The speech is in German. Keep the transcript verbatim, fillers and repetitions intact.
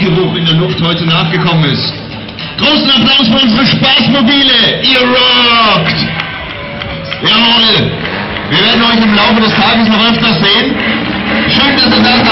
Stinkgeruch in der Luft heute nachgekommen ist. Großen Applaus für unsere Spaßmobile! Ihr rockt! Jawohl! Wir werden euch im Laufe des Tages noch öfters sehen. Schön, dass ihr da seid.